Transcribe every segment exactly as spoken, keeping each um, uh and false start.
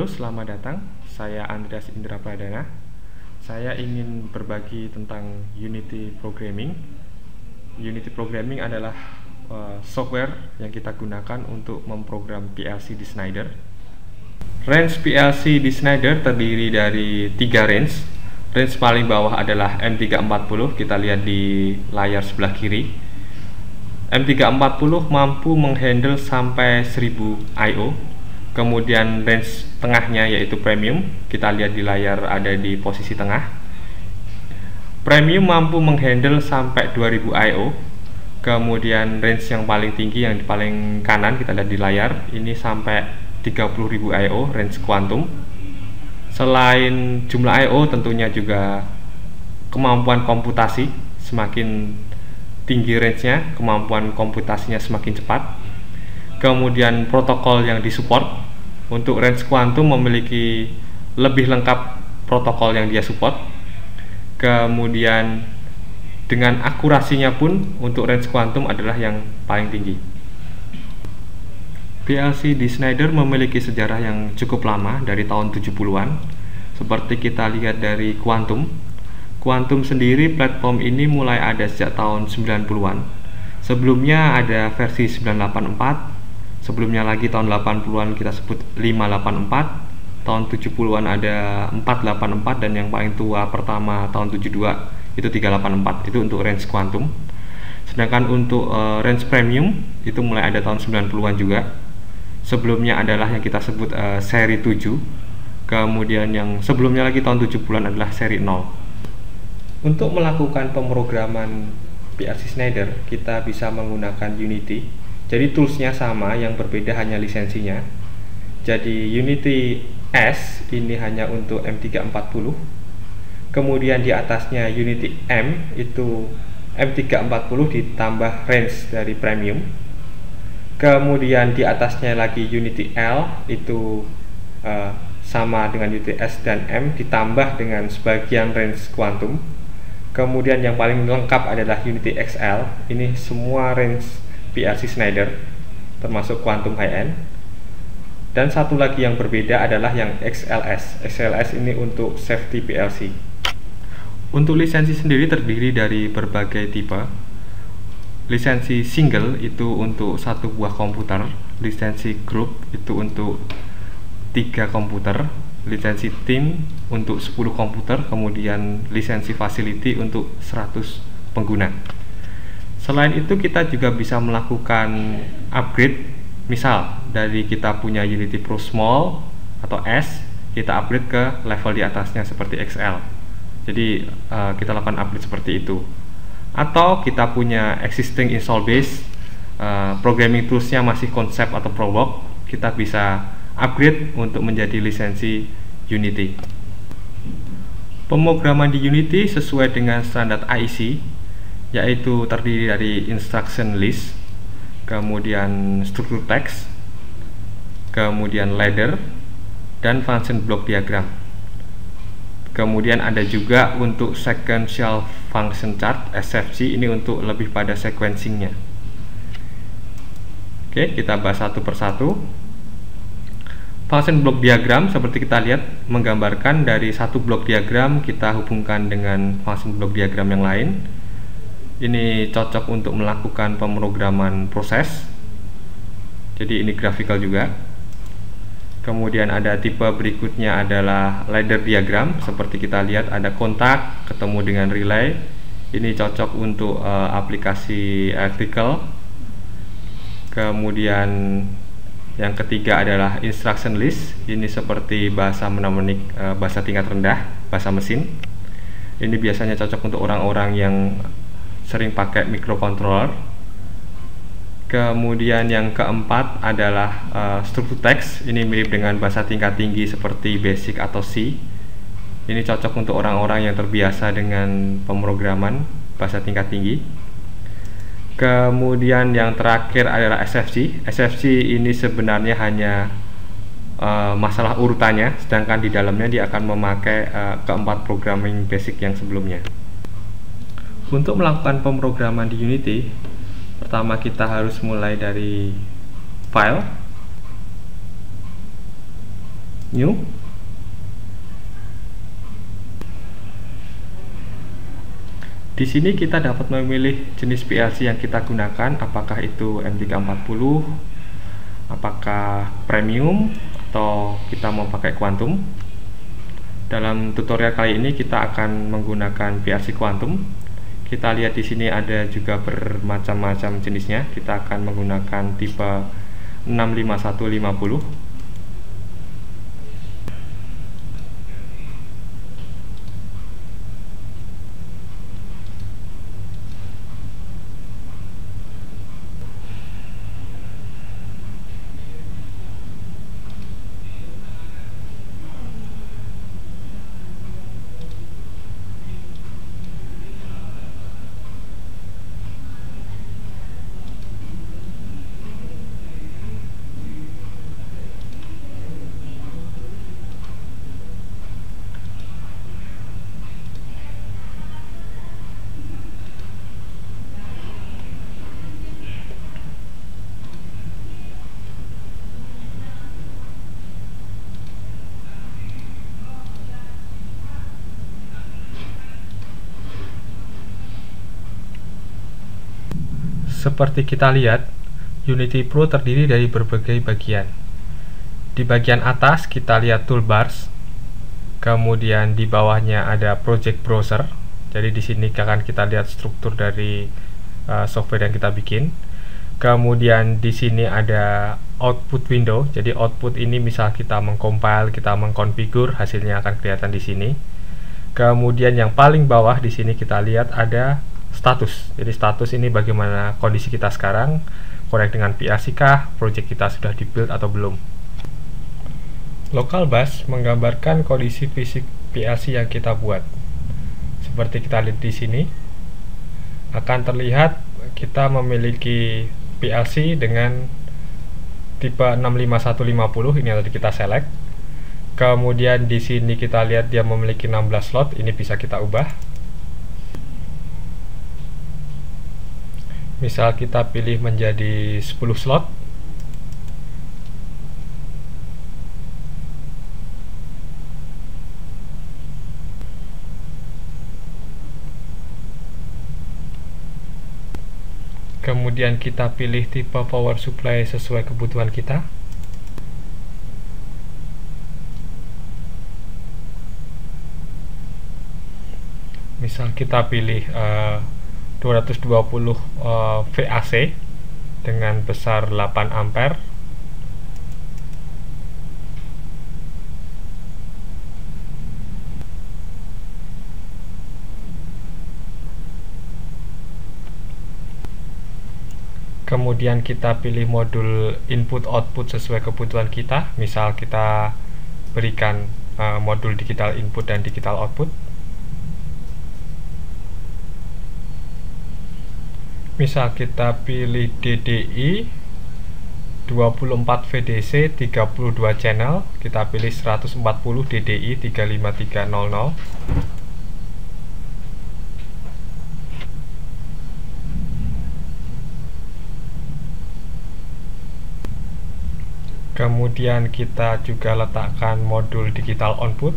selamat datang. Saya Andreas Indra Pradana. Saya ingin berbagi tentang Unity Programming. Unity Programming adalah uh, software yang kita gunakan untuk memprogram P L C di Schneider. Range P L C di Schneider terdiri dari tiga range. Range paling bawah adalah M tiga empat nol, kita lihat di layar sebelah kiri. M tiga empat nol mampu menghandle sampai seribu I O. Kemudian range tengahnya yaitu premium, kita lihat di layar ada di posisi tengah. Premium mampu menghandle sampai dua ribu I O. Kemudian range yang paling tinggi yang di paling kanan kita lihat di layar ini sampai tiga puluh ribu I O, range quantum. Selain jumlah I O tentunya juga kemampuan komputasi, semakin tinggi range-nya, kemampuan komputasinya semakin cepat. Kemudian protokol yang disupport. Untuk range quantum memiliki lebih lengkap protokol yang dia support. Kemudian dengan akurasinya pun untuk range quantum adalah yang paling tinggi. P L C di Schneider memiliki sejarah yang cukup lama dari tahun tujuh puluhan. Seperti kita lihat dari Quantum. Quantum sendiri platform ini mulai ada sejak tahun sembilan puluhan. Sebelumnya ada versi sembilan delapan empat. Sebelumnya lagi tahun delapan puluhan kita sebut lima delapan empat. Tahun tujuh puluhan ada empat delapan empat dan yang paling tua pertama tahun tujuh puluh dua itu tiga delapan empat. Itu untuk range quantum. Sedangkan untuk uh, range premium itu mulai ada tahun sembilan puluhan juga. Sebelumnya adalah yang kita sebut uh, seri tujuh. Kemudian yang sebelumnya lagi tahun tujuh puluhan adalah seri nol. Untuk melakukan pemrograman P L C Schneider kita bisa menggunakan Unity. Jadi toolsnya sama, yang berbeda hanya lisensinya. Jadi Unity S ini hanya untuk M tiga empat nol. Kemudian di atasnya Unity M itu M tiga empat nol ditambah range dari premium. Kemudian di atasnya lagi Unity L itu uh, sama dengan Unity S dan M ditambah dengan sebagian range quantum. Kemudian yang paling lengkap adalah Unity X L. Ini semua range P L C Schneider termasuk quantum high end. Dan satu lagi yang berbeda adalah yang X L S. X L S ini untuk safety P L C. Untuk lisensi sendiri terdiri dari berbagai tipe. Lisensi single itu untuk satu buah komputer, lisensi group itu untuk tiga komputer, lisensi team untuk sepuluh komputer, kemudian lisensi facility untuk seratus pengguna. Selain itu kita juga bisa melakukan upgrade. Misal dari kita punya Unity Pro Small atau S, kita upgrade ke level di atasnya seperti X L. Jadi uh, kita lakukan upgrade seperti itu. Atau kita punya existing install base, uh, programming toolsnya masih konsep atau Prolog, kita bisa upgrade untuk menjadi lisensi Unity. Pemrograman di Unity sesuai dengan standar I E C, yaitu terdiri dari instruction list, kemudian struktur teks, kemudian ladder, dan function block diagram. Kemudian ada juga untuk sequential function chart S F C, ini untuk lebih pada sequencingnya. Oke, kita bahas satu persatu. Function block diagram seperti kita lihat menggambarkan dari satu blok diagram kita hubungkan dengan function block diagram yang lain. Ini cocok untuk melakukan pemrograman proses. Jadi ini graphical juga. Kemudian ada tipe berikutnya adalah ladder diagram. Seperti kita lihat ada kontak ketemu dengan relay. Ini cocok untuk uh, aplikasi electrical. Kemudian yang ketiga adalah instruction list. Ini seperti bahasa mnemonik, uh, bahasa tingkat rendah, bahasa mesin. Ini biasanya cocok untuk orang-orang yang sering pakai microcontroller. Kemudian yang keempat adalah uh, struktur teks. Ini mirip dengan bahasa tingkat tinggi seperti Basic atau C. Ini cocok untuk orang-orang yang terbiasa dengan pemrograman bahasa tingkat tinggi. Kemudian yang terakhir adalah S F C. S F C ini sebenarnya hanya uh, masalah urutannya, sedangkan di dalamnya dia akan memakai uh, keempat programming basic yang sebelumnya. Untuk melakukan pemrograman di Unity, pertama kita harus mulai dari file. New. Di sini kita dapat memilih jenis P L C yang kita gunakan, apakah itu M tiga empat puluh, apakah premium, atau kita mau pakai Quantum. Dalam tutorial kali ini kita akan menggunakan P L C Quantum. Kita lihat di sini ada juga bermacam-macam jenisnya. Kita akan menggunakan tipe enam lima satu lima puluh. Seperti kita lihat, Unity Pro terdiri dari berbagai bagian. Di bagian atas kita lihat toolbars, kemudian di bawahnya ada project browser. Jadi di sini akan kita lihat struktur dari uh, software yang kita bikin. Kemudian di sini ada output window. Jadi output ini misal kita mengcompile, kita mengkonfigur, hasilnya akan kelihatan di sini. Kemudian yang paling bawah di sini kita lihat ada status. Jadi status ini bagaimana kondisi kita sekarang, connect dengan P L C kah, project kita sudah di-build atau belum. Local bus menggambarkan kondisi fisik P L C yang kita buat. Seperti kita lihat di sini, akan terlihat kita memiliki P L C dengan tipe enam lima satu lima puluh, ini tadi kita select. Kemudian di sini kita lihat dia memiliki enam belas slot, ini bisa kita ubah. Misal kita pilih menjadi sepuluh slot. Kemudian kita pilih tipe power supply sesuai kebutuhan kita. Misal kita pilih uh, dua ratus dua puluh uh, V A C dengan besar delapan ampere. Kemudian kita pilih modul input output sesuai kebutuhan kita. Misal kita berikan uh, modul digital input dan digital output. Misal kita pilih D D I dua puluh empat V D C tiga puluh dua channel, kita pilih seratus empat puluh D D I tiga lima tiga nol nol. Kemudian kita juga letakkan modul digital output.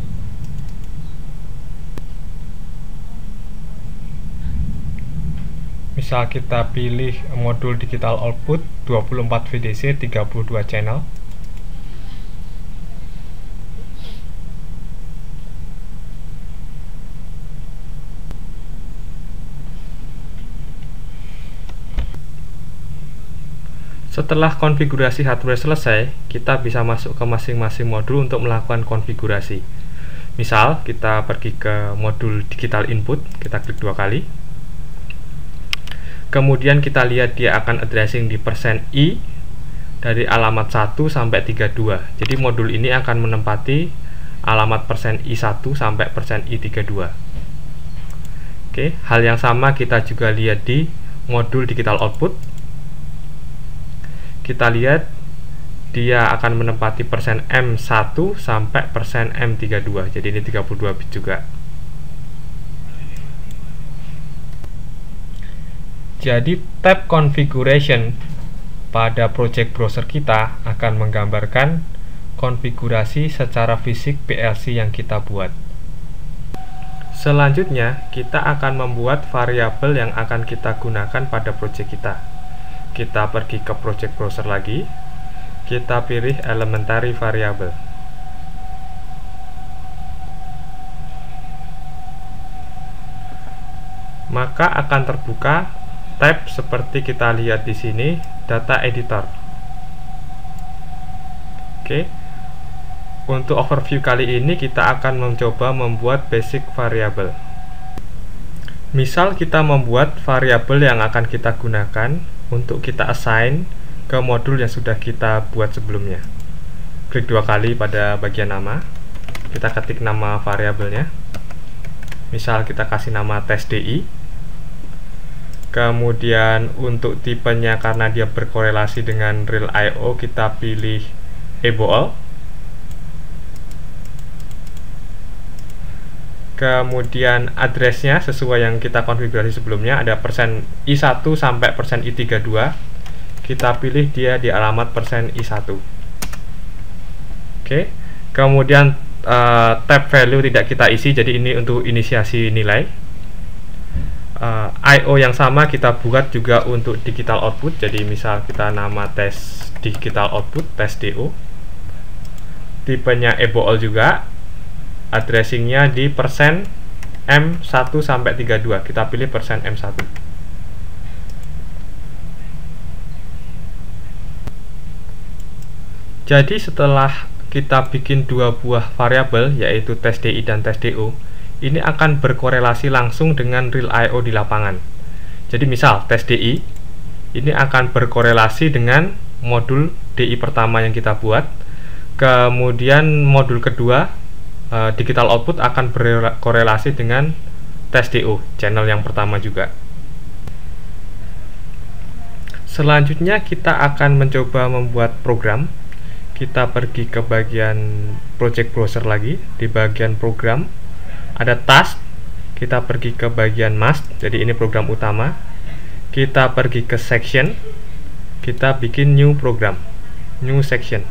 Misal kita pilih modul digital output dua puluh empat V D C tiga puluh dua channel. Setelah konfigurasi hardware selesai, kita bisa masuk ke masing-masing modul untuk melakukan konfigurasi. Misal kita pergi ke modul digital input, kita klik dua kali. Kemudian kita lihat dia akan addressing di persen I dari alamat satu sampai tiga puluh dua. Jadi modul ini akan menempati alamat persen I satu sampai persen I tiga puluh dua. Oke, hal yang sama kita juga lihat di modul digital output. Kita lihat dia akan menempati persen M satu sampai persen M tiga puluh dua. Jadi ini tiga puluh dua bit juga. Jadi tab configuration pada project browser kita akan menggambarkan konfigurasi secara fisik P L C yang kita buat. Selanjutnya, kita akan membuat variabel yang akan kita gunakan pada project kita. Kita pergi ke project browser lagi, kita pilih elementary variable. Maka akan terbuka tab seperti kita lihat di sini, data editor. Oke. Untuk overview kali ini kita akan mencoba membuat basic variable. Misal kita membuat variabel yang akan kita gunakan untuk kita assign ke modul yang sudah kita buat sebelumnya. Klik dua kali pada bagian nama. Kita ketik nama variabelnya. Misal kita kasih nama test D I. Kemudian untuk tipenya karena dia berkorelasi dengan real I O kita pilih eboal. Kemudian addressnya sesuai yang kita konfigurasi sebelumnya, ada persen i satu sampai persen i tiga puluh dua. Kita pilih dia di alamat persen i satu. Oke. Kemudian uh, tab value tidak kita isi, jadi ini untuk inisiasi nilai. uh, I O yang sama kita buat juga untuk digital output, jadi misal kita nama tes digital output, tes D O. Tipenya eboal juga. Addressingnya di persen M satu sampai tiga puluh dua. Kita pilih persen M satu. Jadi setelah kita bikin dua buah variabel, yaitu tes D I dan tes D O, ini akan berkorelasi langsung dengan real I O di lapangan. Jadi misal tes D I ini akan berkorelasi dengan modul D I pertama yang kita buat. Kemudian modul kedua, digital output, akan berkorelasi dengan tes D O, channel yang pertama juga. Selanjutnya kita akan mencoba membuat program. Kita pergi ke bagian project browser lagi. Di bagian program ada task. Kita pergi ke bagian mask, jadi ini program utama. Kita pergi ke section. Kita bikin new program, new section.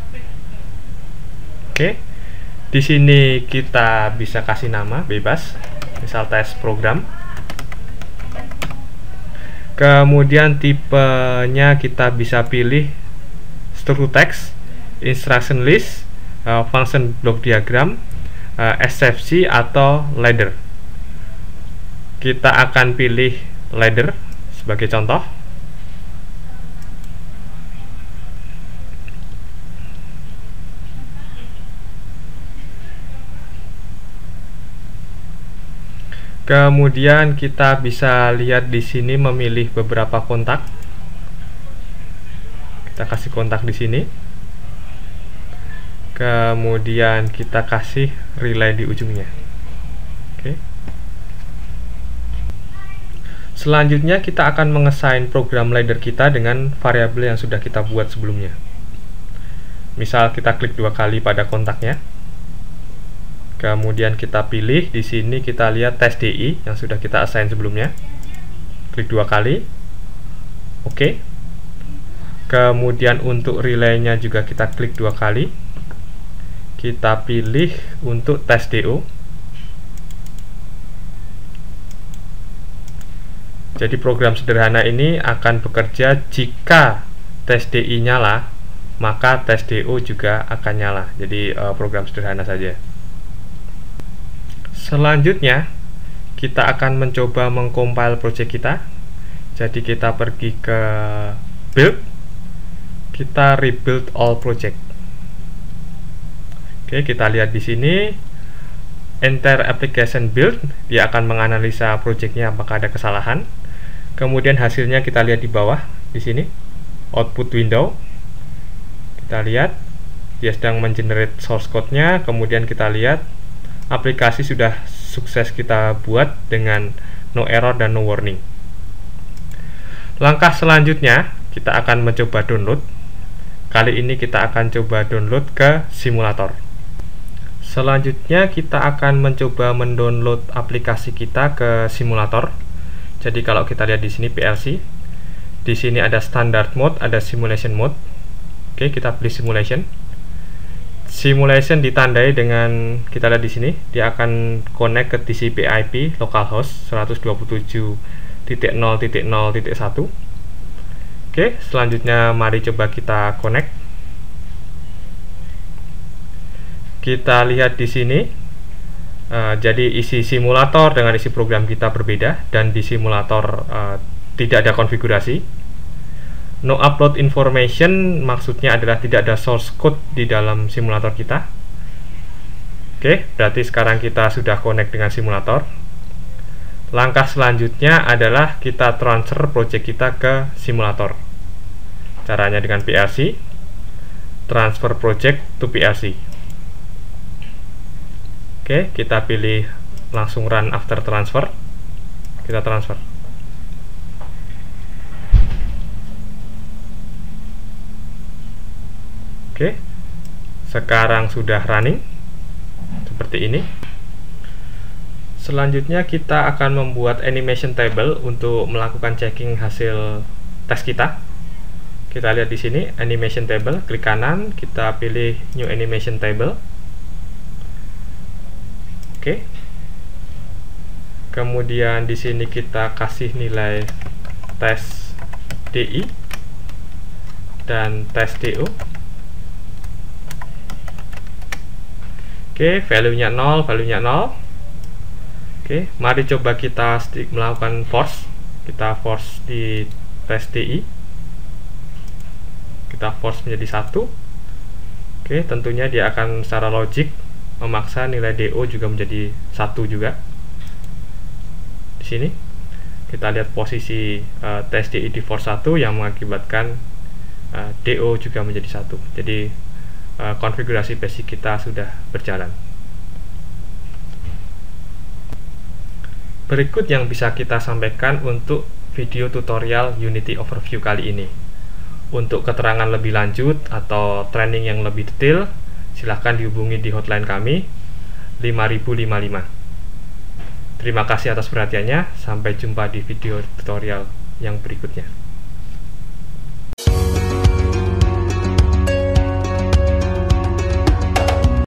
Oke. Di sini kita bisa kasih nama bebas, misal tes program. Kemudian tipenya kita bisa pilih struktur teks, instruction list, uh, function block diagram, uh, S F C atau ladder. Kita akan pilih ladder sebagai contoh. Kemudian kita bisa lihat di sini memilih beberapa kontak. Kita kasih kontak di sini. Kemudian kita kasih relay di ujungnya. Oke. Selanjutnya kita akan mengassign program ladder kita dengan variabel yang sudah kita buat sebelumnya. Misal kita klik dua kali pada kontaknya. Kemudian kita pilih di sini, kita lihat tes D I yang sudah kita assign sebelumnya. Klik dua kali. Oke. Kemudian untuk relaynya juga kita klik dua kali. Kita pilih untuk tes D O. Jadi program sederhana ini akan bekerja jika tes D I nyala, maka tes D O juga akan nyala. Jadi uh, program sederhana saja. Selanjutnya kita akan mencoba mengcompile project kita. Jadi kita pergi ke build, kita rebuild all project. Oke, kita lihat di sini enter application build, dia akan menganalisa projectnya apakah ada kesalahan. Kemudian hasilnya kita lihat di bawah di sini, output window. Kita lihat dia sedang mengenerate source code-nya. Kemudian kita lihat aplikasi sudah sukses kita buat dengan no error dan no warning. Langkah selanjutnya kita akan mencoba download. Kali ini kita akan coba download ke simulator. Selanjutnya kita akan mencoba mendownload aplikasi kita ke simulator. Jadi kalau kita lihat di sini P L C, di sini ada standard mode, ada simulation mode. Oke, kita pilih simulation. Simulation ditandai dengan, kita lihat di sini, dia akan connect ke T C P I P localhost seratus dua puluh tujuh titik nol titik nol titik satu. Oke, selanjutnya mari coba kita connect. Kita lihat di sini, uh, jadi isi simulator dengan isi program kita berbeda, dan di simulator uh, tidak ada konfigurasi. No upload information maksudnya adalah tidak ada source code di dalam simulator kita. Oke, berarti sekarang kita sudah connect dengan simulator. Langkah selanjutnya adalah kita transfer project kita ke simulator. Caranya dengan P L C, transfer project to P L C. Oke, kita pilih langsung run after transfer. Kita transfer. Oke, sekarang sudah running seperti ini. Selanjutnya kita akan membuat animation table untuk melakukan checking hasil tes kita. Kita lihat di sini animation table, klik kanan, kita pilih new animation table. Oke. Kemudian di sini kita kasih nilai tes D I dan tes D O. Oke, value-nya nol, value-nya nol. Oke, mari coba kita melakukan force. Kita force di tes D I. Kita force menjadi satu. Oke, tentunya dia akan secara logik memaksa nilai D O juga menjadi satu juga. Di sini kita lihat posisi uh, tes D I di force satu yang mengakibatkan uh, D O juga menjadi satu. Jadi Uh, konfigurasi basic kita sudah berjalan. Berikut yang bisa kita sampaikan untuk video tutorial Unity Overview kali ini. Untuk keterangan lebih lanjut atau training yang lebih detail, silahkan dihubungi di hotline kami lima ribu lima puluh lima. Terima kasih atas perhatiannya, sampai jumpa di video tutorial yang berikutnya.